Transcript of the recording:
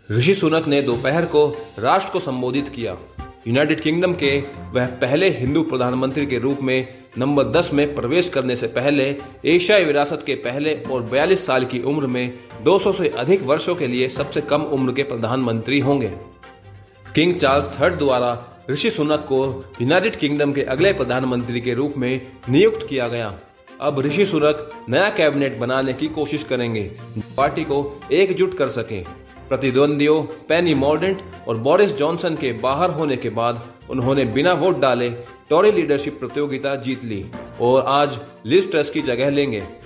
ऋषि सुनक ने दोपहर को राष्ट्र को संबोधित किया। यूनाइटेड किंगडम के वह पहले हिंदू प्रधानमंत्री के रूप में नंबर 10 में प्रवेश करने से पहले एशियाई विरासत के पहले और 42 साल की उम्र में 200 से अधिक वर्षों के लिए सबसे कम उम्र के प्रधानमंत्री होंगे। किंग चार्ल्स III द्वारा ऋषि सुनक को यूनाइटेड किंगडम के अगले प्रधानमंत्री के रूप में नियुक्त किया गया। अब ऋषि सुनक नया कैबिनेट बनाने की कोशिश करेंगे जो पार्टी को एकजुट कर सके। प्रतिद्वंदियों पेनी मॉर्डेंट और बोरिस जॉनसन के बाहर होने के बाद उन्होंने बिना वोट डाले टॉरी लीडरशिप प्रतियोगिता जीत ली और आज लिज ट्रस की जगह लेंगे।